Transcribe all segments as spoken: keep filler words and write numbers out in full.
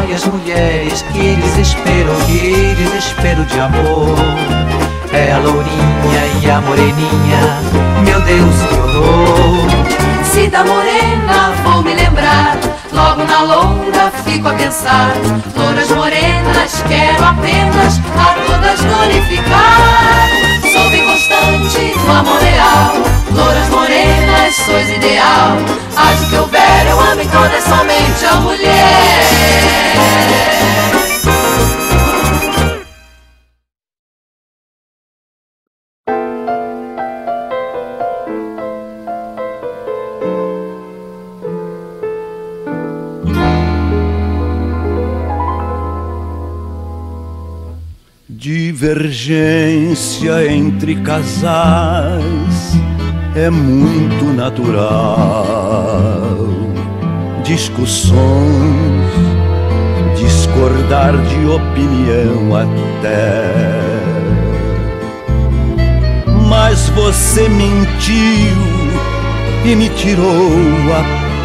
Ai, as mulheres, que desespero, que desespero de amor. É a lourinha e a moreninha, meu Deus, que horror. Se da morena vou me lembrar, logo na loura fico a pensar. Louras morenas quero apenas a todas glorificar. Sou bem constante no amor leal, louras morenas sois ideal. As que houver eu amo em todas, somente a mulher. Divergência entre casais é muito natural. Discussões, discordar de opinião até. Mas você mentiu e me tirou a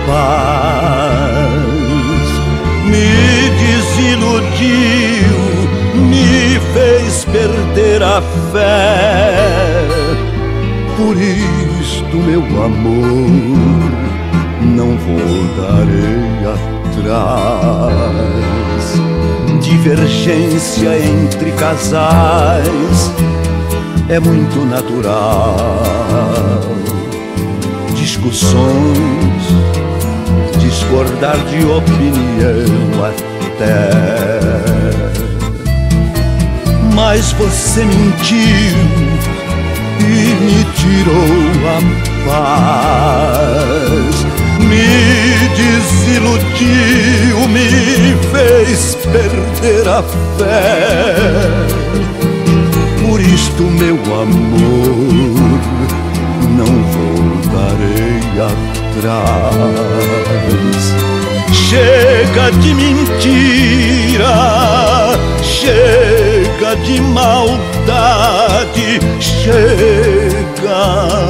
paz, me desiludiu, me fez perder a fé. Por isto, meu amor, não voltarei atrás. Divergência entre casais é muito natural. Discussões, discordar de opinião até. Mas você mentiu e me tirou a paz, me desiludiu, me fez perder a fé. Por isto, meu amor, não voltarei atrás. Chega de mentira, chega de maldade, chega.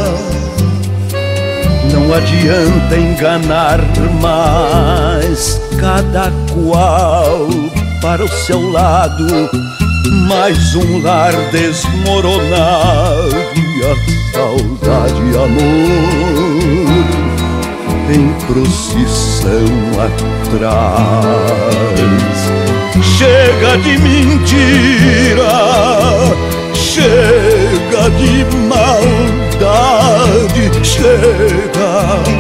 Não adianta enganar mais, cada qual para o seu lado. Mais um lar desmoronado e a saudade e amor em procissão atrás. Chega de mentira, chega de maldade, chega.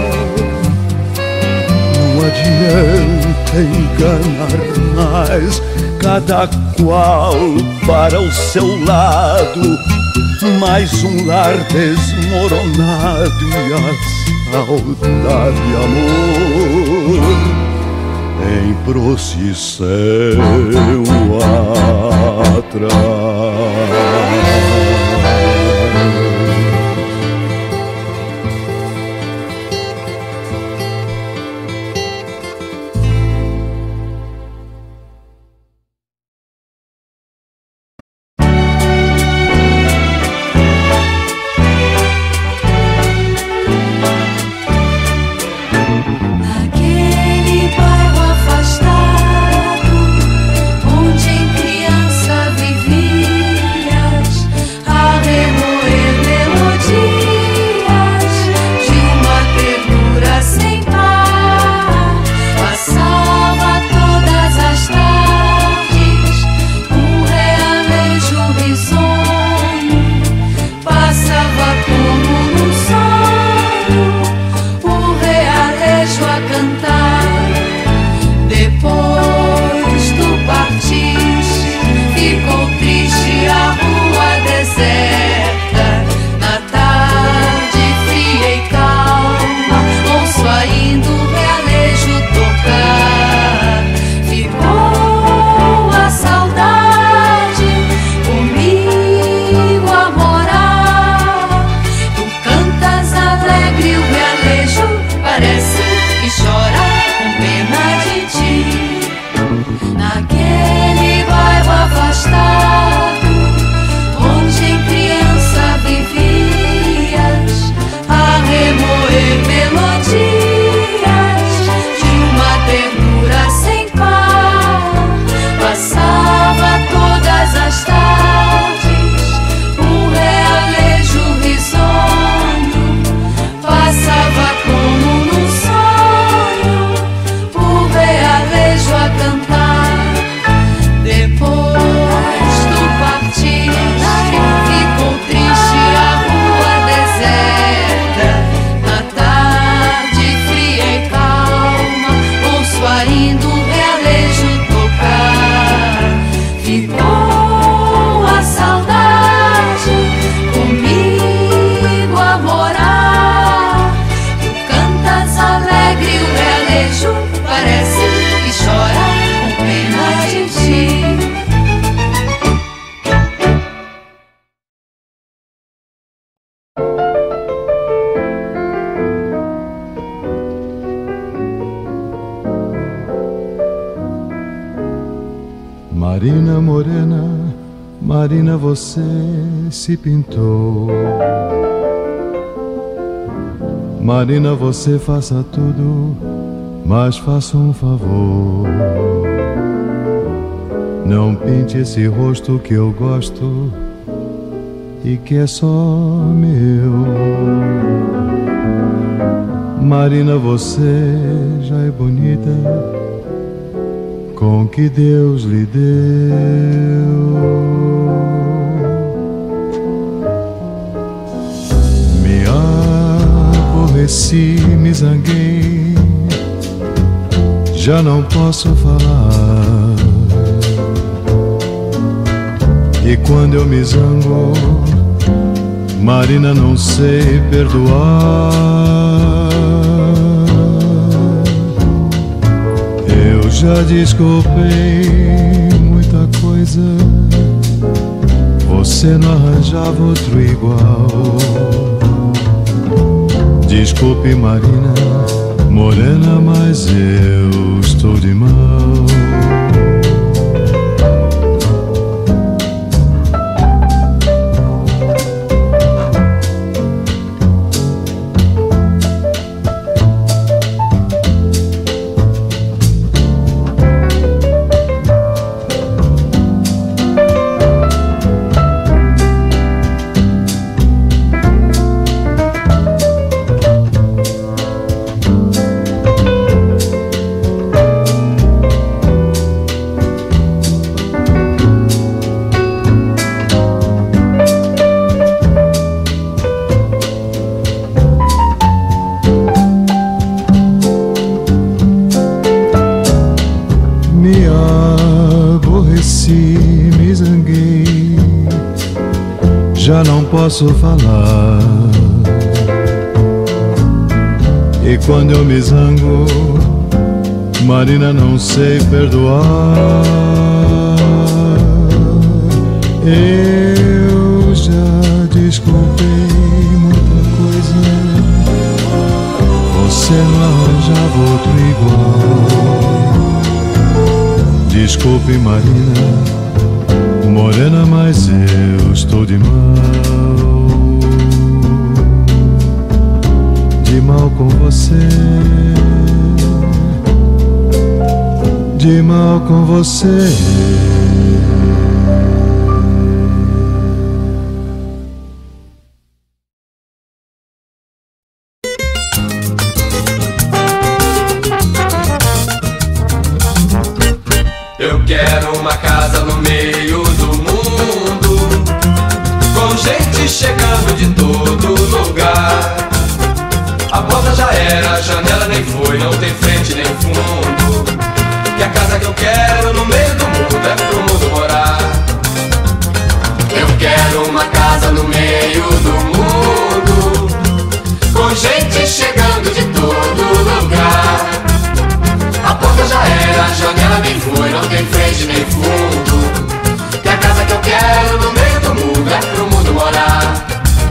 Não adianta enganar mais, cada qual para o seu lado. Mais um lar desmoronado e a saudade e amor em procissão atrás. Afastado, onde em criança vivia, Marina morena, Marina, você se pintou. Marina, você faça tudo, mas faça um favor. Não pinte esse rosto que eu gosto e que é só meu. Marina, você já é bonita com o que Deus lhe deu. Me aborreci, me zanguei, já não posso falar. E quando eu me zango, Marina, não sei perdoar. Eu já desculpei muita coisa, você não arranjava outro igual. Desculpe, Marina, morena, mas eu estou de mal. Já não posso falar. E quando eu me zango, Marina, não sei perdoar. Eu já desculpei muita coisa, você não arranjava outro igual. Desculpe, Marina, morena, mas eu estou de mal. De mal com você, de mal com você. Eu quero uma casa no meio do mundo, com gente chegando de todo lugar. A porta já era, a janela nem foi, não tem frente nem fundo. Que a casa que eu quero no meio do mundo é pro mundo morar. Eu quero uma casa no meio do mundo, com gente chegando de todo lugar. A porta já era, a janela nem foi, não tem frente nem fundo. Que a casa que eu quero no meio do mundo é pro mundo morar.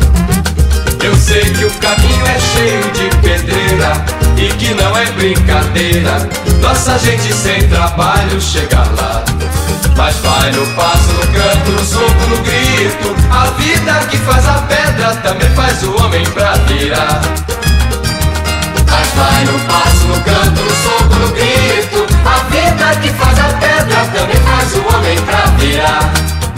Eu sei que o caminho é cheio de pedreira e que não é brincadeira nossa gente sem trabalho chegar lá. Mas vai no passo, no canto, no soco, no grito. A vida que faz a pedra também faz o homem pra virar. Mas vai no passo, no canto, no soco, no grito. A vida que faz a pedra também faz o homem pra virar.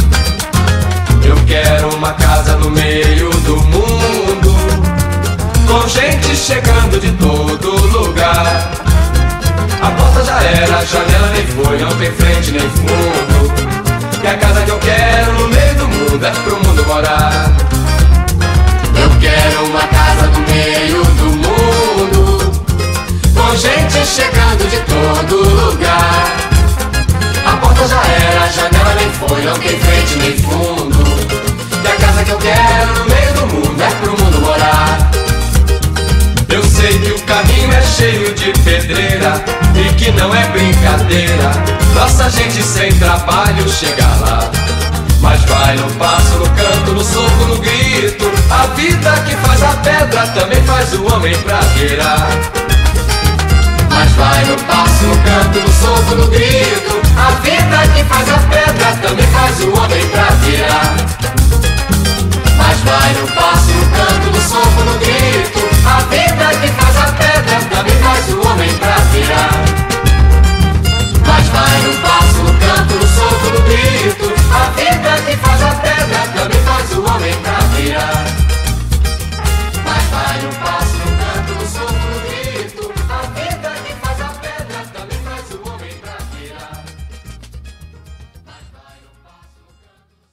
Eu quero uma casa no meio do mundo, com gente chegando de todo lugar. A porta já era, a janela nem foi, não tem frente nem fundo. Que a casa que eu quero no meio do mundo é pro mundo morar. Eu quero uma casa no meio do mundo, com gente chegando de todo lugar. A porta já era, a janela nem foi, não tem frente nem fundo. Que a casa que eu quero no meio do mundo é pro mundo morar. Eu sei que o caminho é cheio de pedreira e que não é brincadeira nossa gente sem trabalho chegar lá. Mas vai no passo, no canto, no soco, no grito. A vida que faz a pedra também faz o homem pra virar. Mas vai no passo, no canto, no soco, no grito. A vida que faz a pedra faz o homem pra virar. Mas vai no passo, no canto, no soco, no grito. A vida que faz a pedra também faz o homem pra virar. Mas vai no passo, no canto, no soco, no grito. A vida que faz a pedra também faz o homem pra virar. Mas vai no passo, no canto, no soco, no grito. A vida que faz a pedra também faz o homem pra virar. Mas vai no passo, no canto, no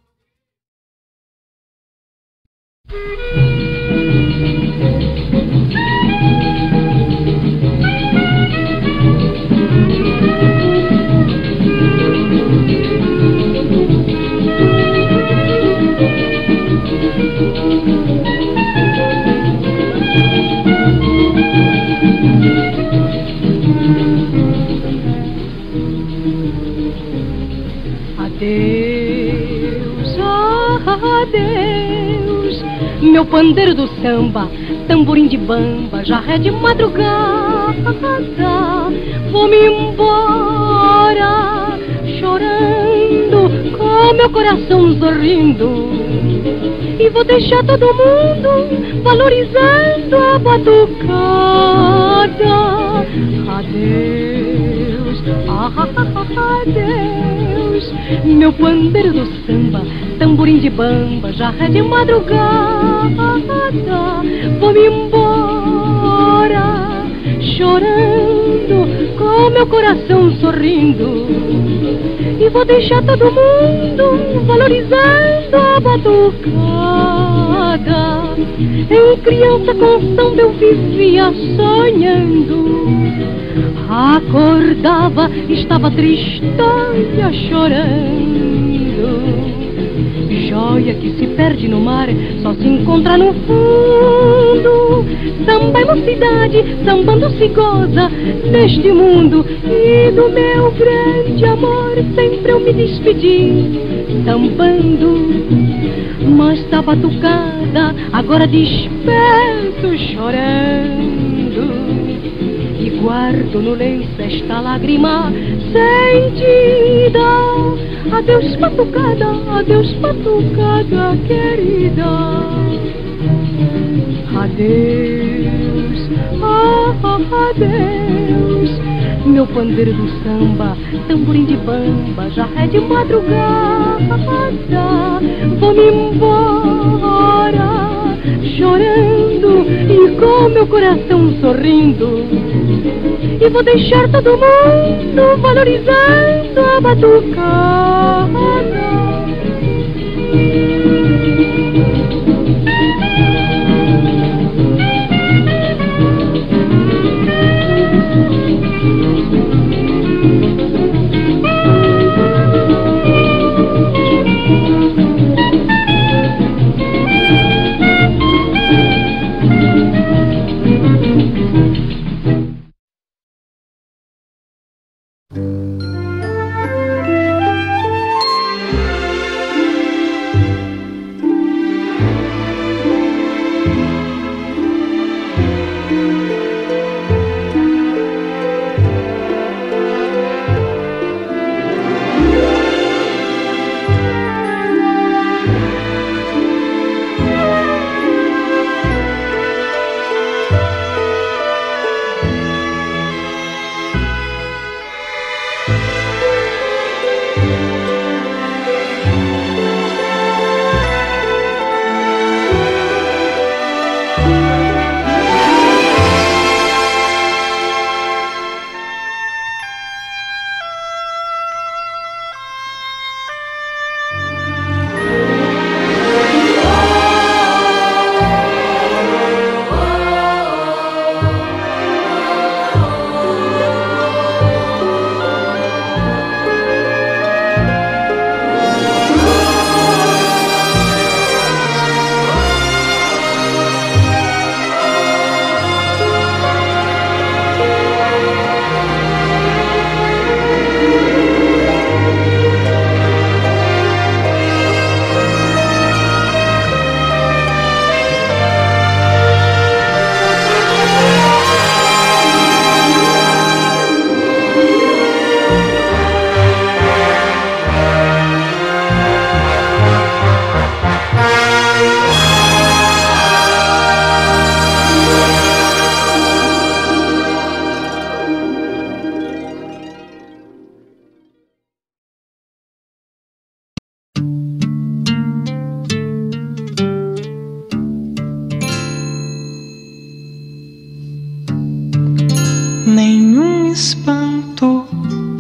Adeus, ah, adeus, meu pandeiro do samba, tamborim de bamba, já é de madrugada. Vou-me embora, chorando, com meu coração sorrindo. E vou deixar todo mundo valorizando a batucada. Adeus, ah, adeus, meu pandeiro do samba, tamborim de bamba, já é de madrugada. Vou-me embora, chorando, com meu coração sorrindo. E vou deixar todo mundo valorizando a batucada. Em criança com samba eu vivia sonhando. Acordava, estava tristonha, chorando. Joia que se perde no mar, só se encontra no fundo. Samba é mocidade, sambando se goza deste mundo. E do meu grande amor sempre eu me despedi, sambando. Mas tá batucada, agora despeço chorando. E guardo no lenço esta lágrima sentida. Adeus batucada, adeus batucada querida. Adeus, ah, adeus, meu pandeiro do samba, tamborim de bamba, já é de madrugada. Vou-me embora, chorando e com meu coração sorrindo. E vou deixar todo mundo valorizando a batucada.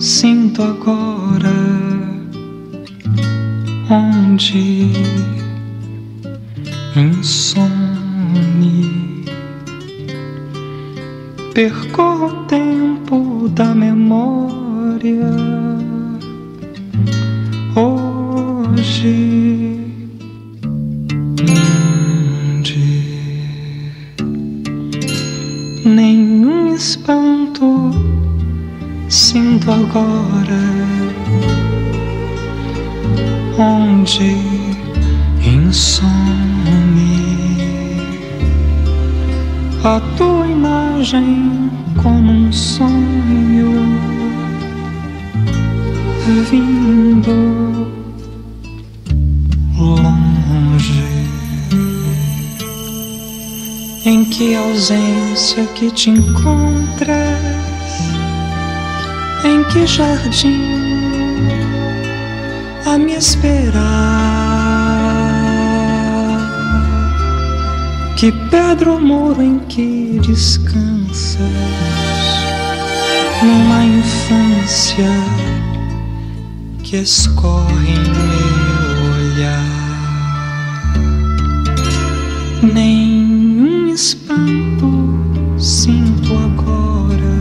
sinto agora onde insone percorro o tempo da memória hoje onde nenhum espanto sinto agora onde insone a tua imagem como um sonho vindo longe. Em que ausência que te encontras? Em que jardim a me esperar? Que pedra ou muro em que descansas numa infância que escorre em meu olhar? Nenhum espanto sinto agora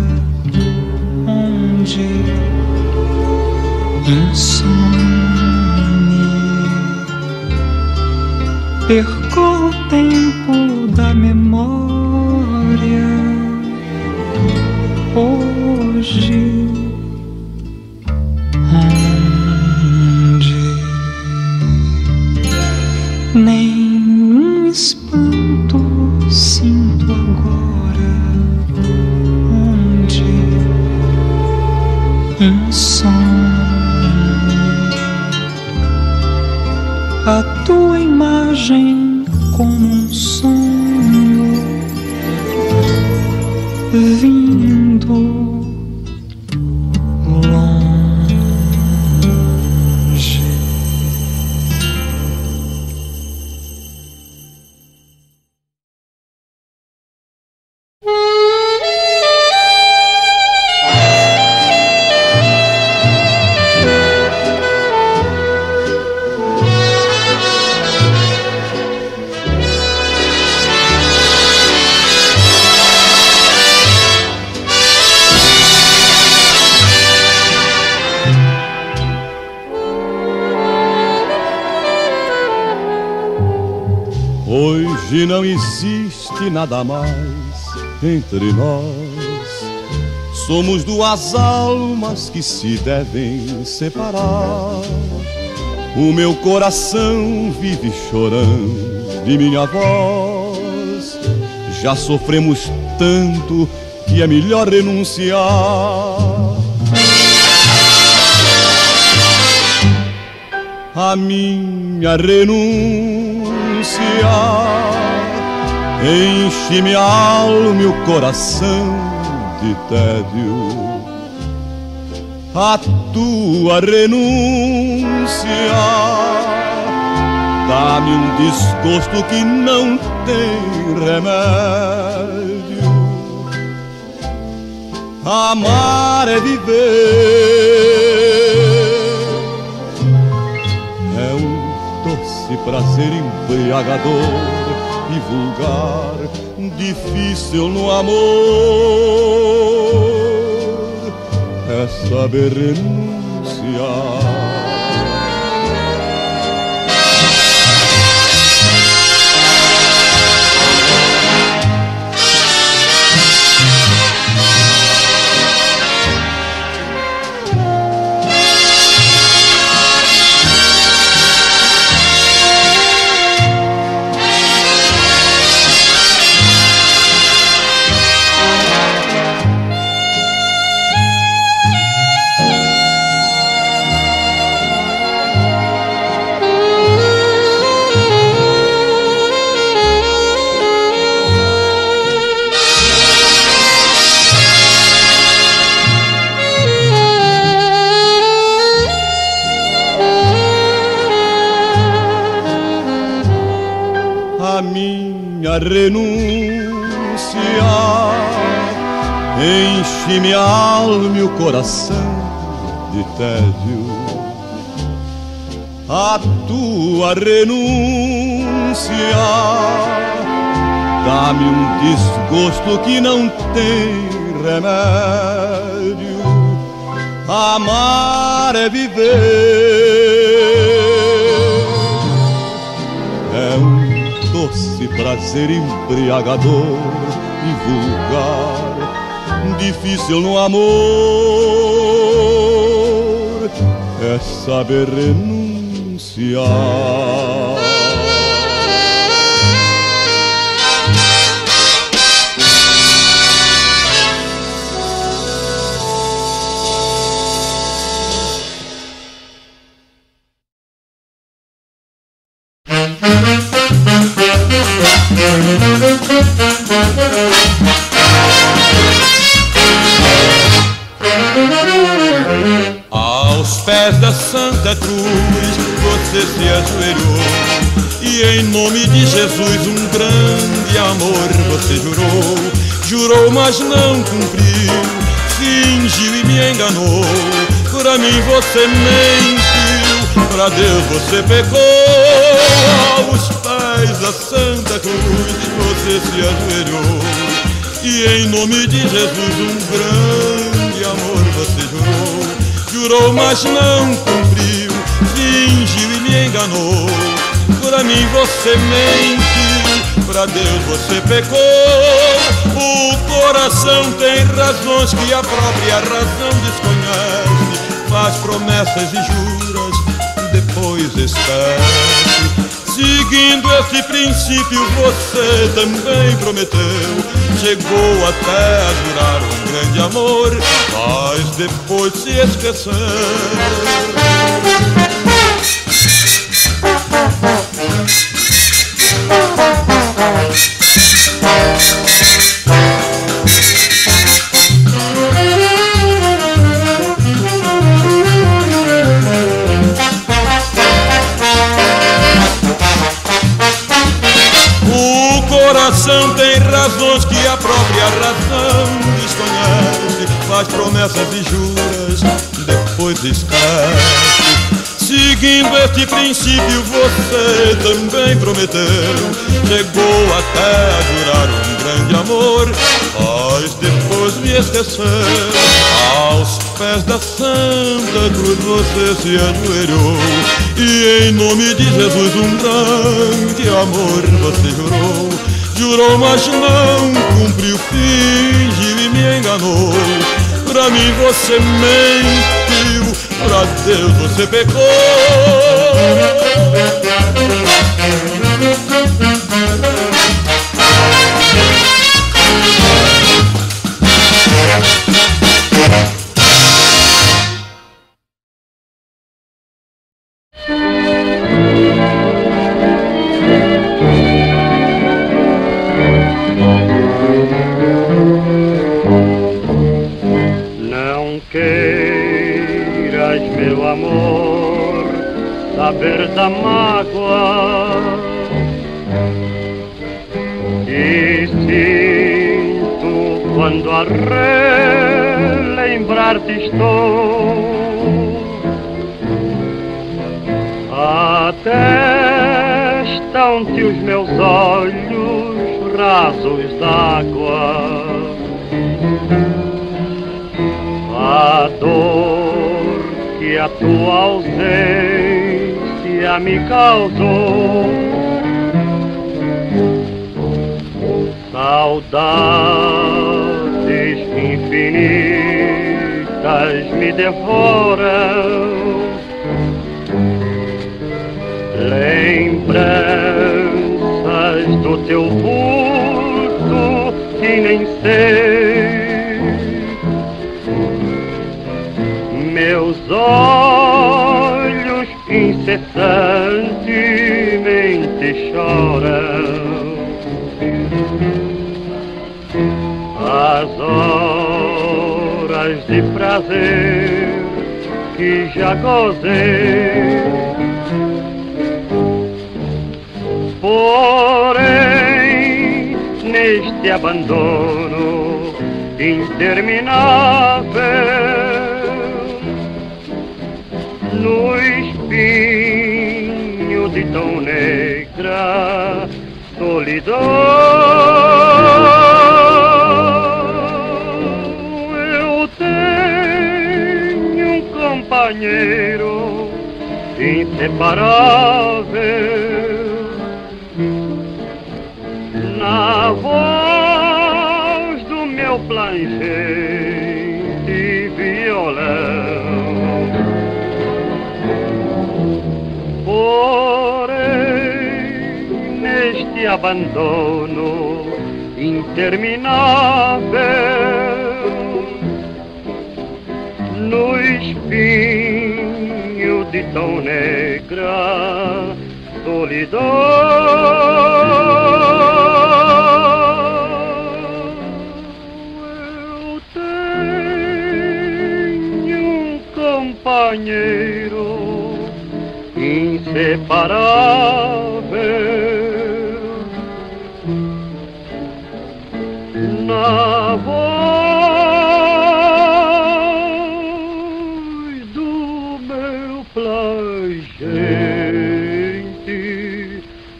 onde insone percorro o tempo da memória hoje onde nenhum espanto sinto agora onde insone a tua imagem como um sonho vindo longe. Hoje não existe nada mais entre nós. Somos duas almas que se devem separar. O meu coração vive chorando de minha voz. Já sofremos tanto que é melhor renunciar. A minha renúncia enche minha alma e o coração de tédio. A tua renúncia dá-me um desgosto que não tem remédio. Amar é viver, é um doce prazer embriagador e vulgar, difícil no amor é saber renunciar. A renúncia enche minha alma e o coração de tédio. A tua renúncia dá-me um desgosto que não tem remédio. Amar é viver, é um doce prazer embriagador e vulgar, difícil no amor é saber renunciar. Aos pés da Santa Cruz você se ajoelhou e em nome de Jesus um grande amor você jurou. Jurou, mas não cumpriu, fingiu e me enganou. Pra mim você mentiu, pra Deus você pecou. Aos pés da Santa Cruz você se ajoelhou e em nome de Jesus um grande amor você jurou. Jurou, mas não cumpriu, fingiu e me enganou. Pra mim você mentiu, pra Deus você pecou. O coração tem razões que a própria razão desconhece. Faz promessas e juras, depois esquece. Seguindo esse princípio você também prometeu. Chegou até a jurar um grande amor, mas depois se esqueceu. O coração tem razões que a própria razão desconhece. Faz promessas e juras, depois esquece. Seguindo este princípio você também prometeu. Chegou até a jurar um grande amor, mas depois me esqueceu. Aos pés da Santa Cruz você se ajoelhou e em nome de Jesus um grande amor você jurou. Jurou, mas não cumpriu, fingiu e me enganou. Pra mim você mentiu, pra Deus você pecou. Saber da mágoa que sinto quando a relembrar-te estou. Até estão-te os meus olhos rasos d'água. A dor que a tua ausência me causou, saudades infinitas me devoram, lembranças do teu vulto que nem sei. Meus olhos incessantemente choram. As horas de prazer que já gozei, porém neste abandono interminável no espinho de tão negra solidão. Eu tenho um companheiro inseparável na voz do meu plangente violão. Porém, neste abandono interminável, no espinho de tão negra solidão, eu tenho um companheiro inseparável na voz do meu plangente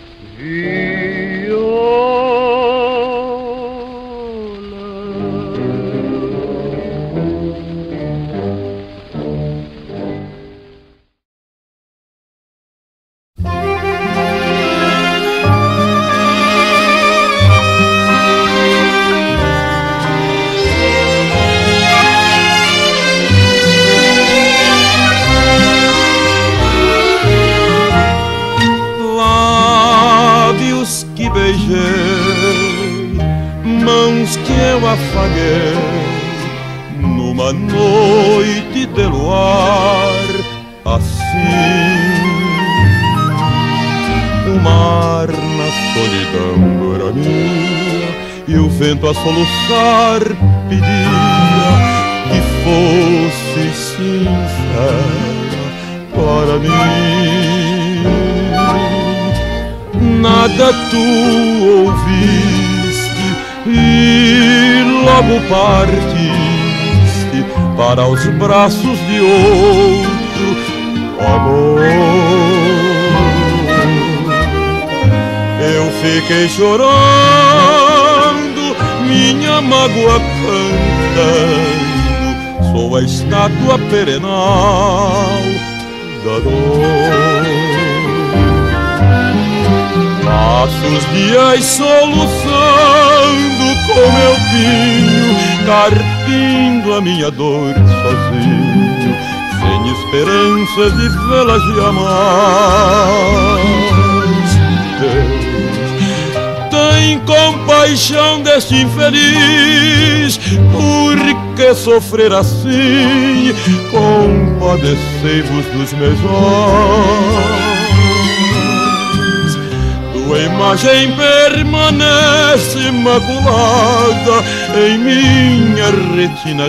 mãos que eu afaguei numa noite de luar, assim o mar na solidão era minha e o vento a soluçar pedia que fosse sincera para mim. Nada tu ouviste e logo partiste para os braços de outro amor. Eu fiquei chorando, minha mágoa cantando, sou a estátua perenal da dor. Passo os dias soluçando com meu pinho, carpindo a minha dor sozinho, sem esperança de vê-la jamais. Deus, tem compaixão deste infeliz, por que sofrer assim? Compadecei-vos dos meus olhos. Tua imagem permanece imaculada em minha retina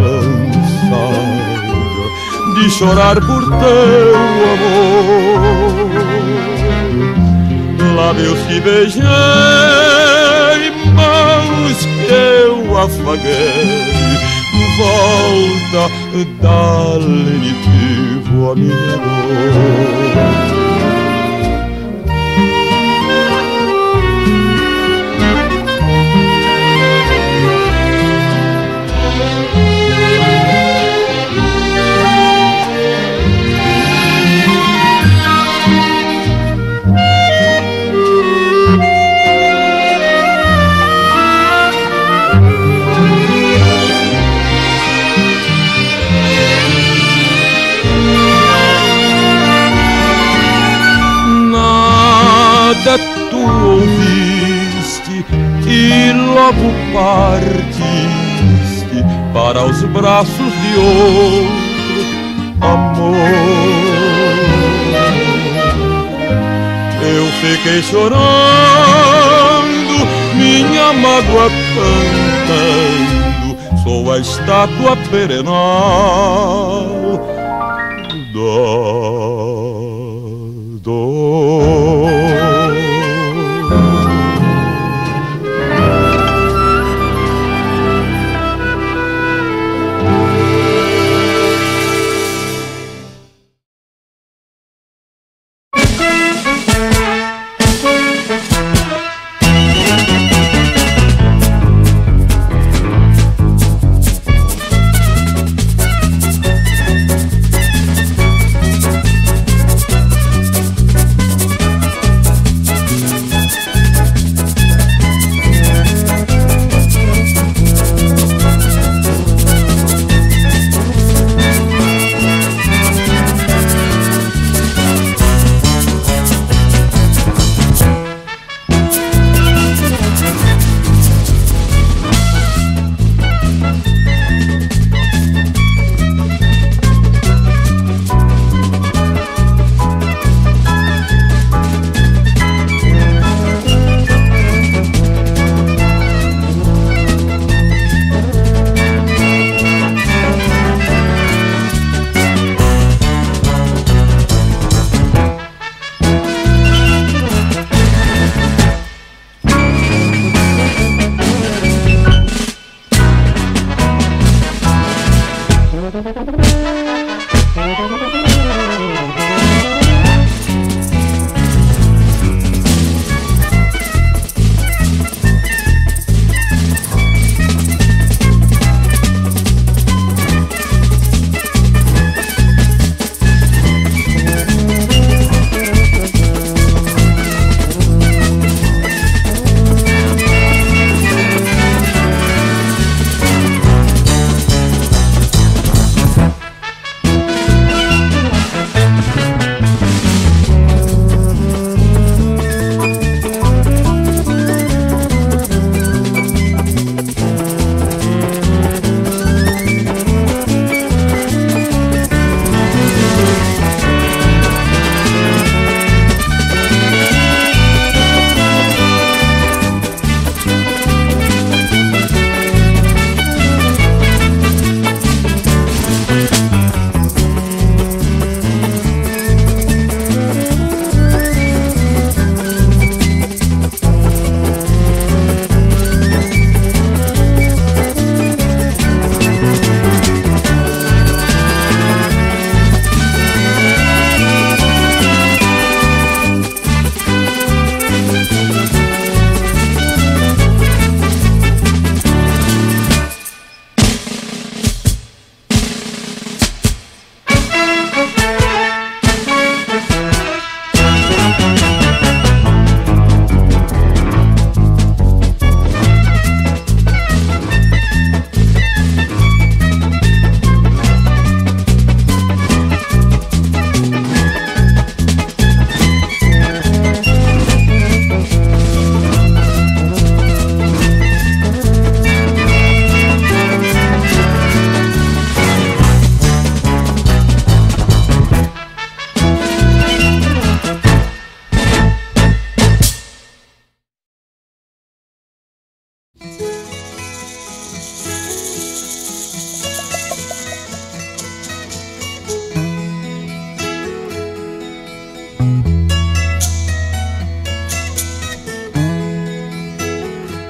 cansada de chorar por teu amor. Lábios que beijei, mãos que eu afaguei, volta, dá lenitivo a minha dor. Tu ouviste e logo partiste para os braços de outro amor. Eu fiquei chorando, minha mágoa cantando, sou a estátua perenal da dor.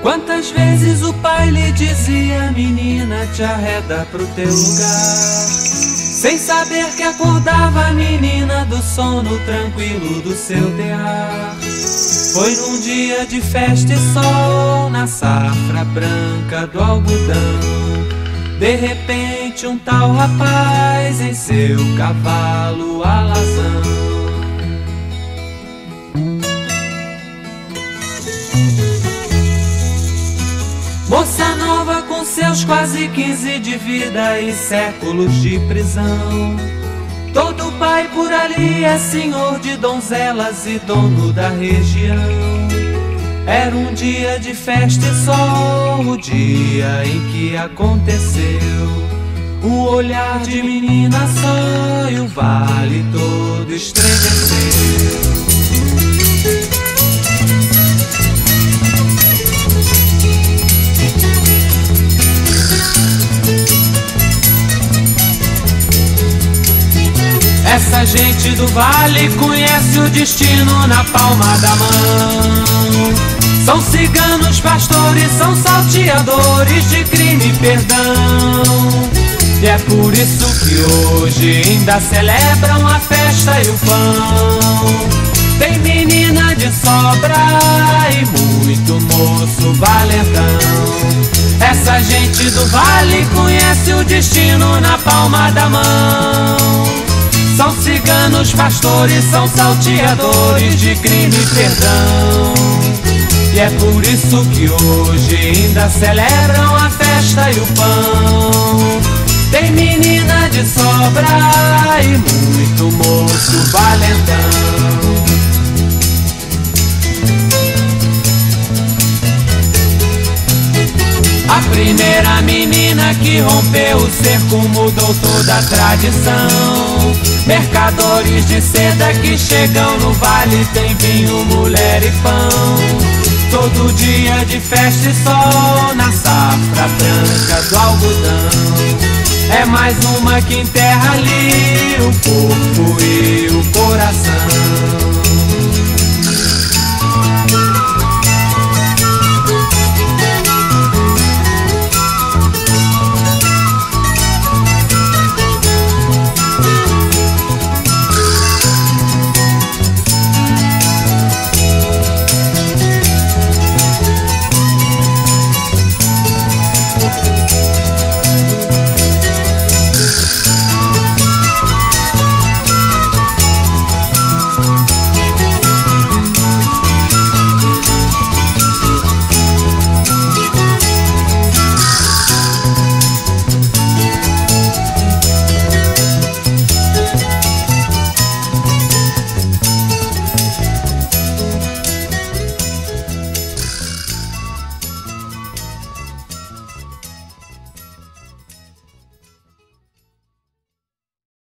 Quantas vezes o pai lhe dizia: menina, te arreda pro teu lugar, sem saber que acordava a menina do sono tranquilo do seu tear. Foi num dia de festa e sol, na safra branca do algodão, de repente um tal rapaz em seu cavalo alazão. Moça nova com seus quase quinze de vida e séculos de prisão. Todo pai por ali é senhor de donzelas e dono da região. Era um dia de festa e sol, o dia em que aconteceu. Um olhar de menina só e o vale todo estremeceu. Essa gente do vale conhece o destino na palma da mão. São ciganos, pastores, são salteadores de crime e perdão. E é por isso que hoje ainda celebram a festa e o pão. Tem menina de sobra e muito moço valentão. Essa gente do vale conhece o destino na palma da mão. São ciganos, pastores, são salteadores de crime e perdão. E é por isso que hoje ainda celebram a festa e o pão. Tem menina de sobra e muito moço valentão. A primeira menina que rompeu o cerco mudou toda a tradição. Mercadores de seda que chegam no vale, tem vinho, mulher e pão. Todo dia de festa e sol na safra branca do algodão. É mais uma que enterra ali o corpo e o coração.